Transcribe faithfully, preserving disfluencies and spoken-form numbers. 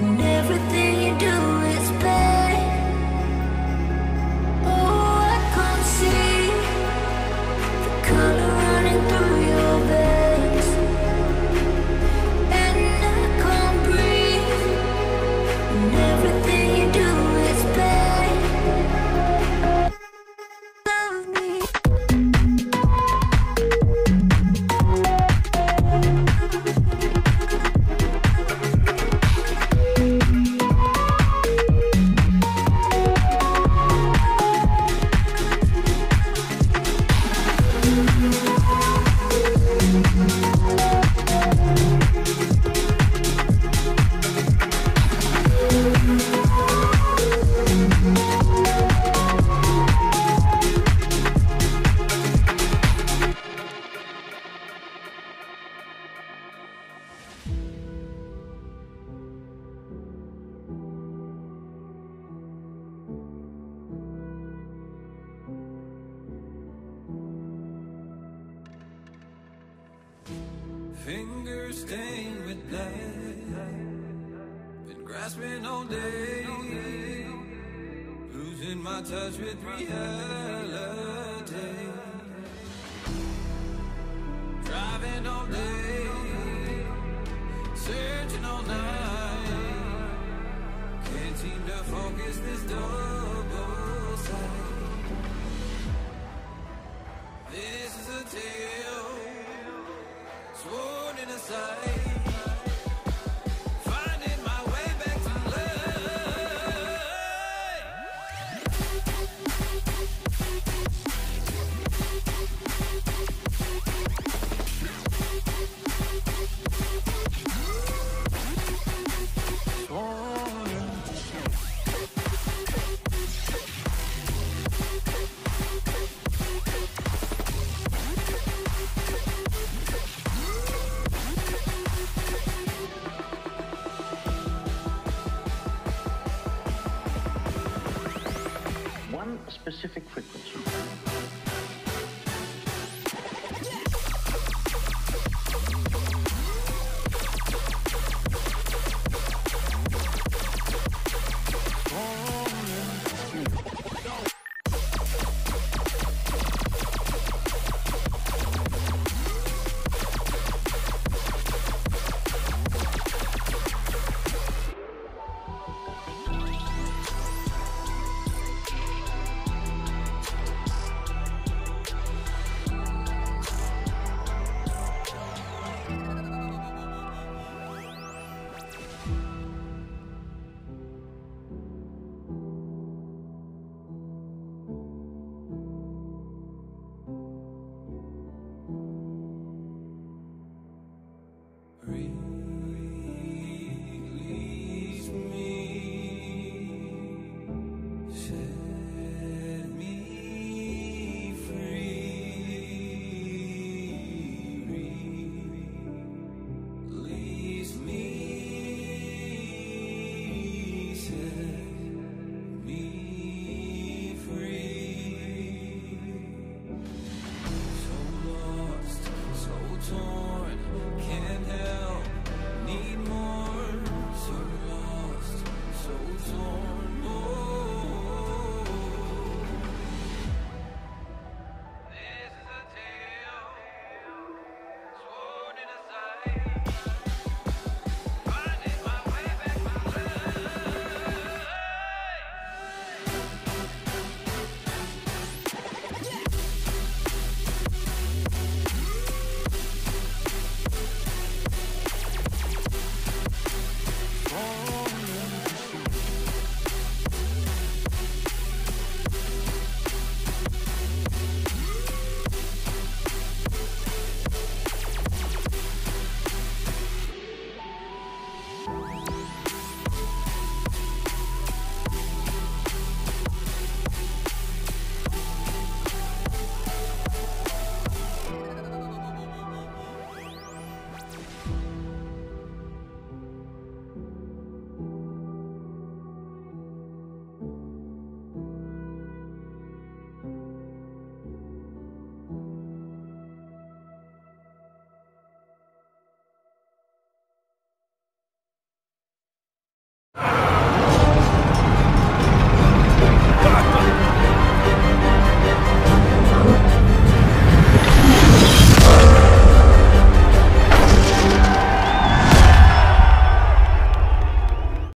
and everything you do is pain. Oh, I can't see the color running through your veins, and I can't breathe, and everything you do is pain. Love me. Fingers stained with blood, been grasping all day, losing my touch with reality. Driving all day, searching all night, can't seem to focus this double sight. This is a tale sworn in a sight, finding my way back to One specific frequency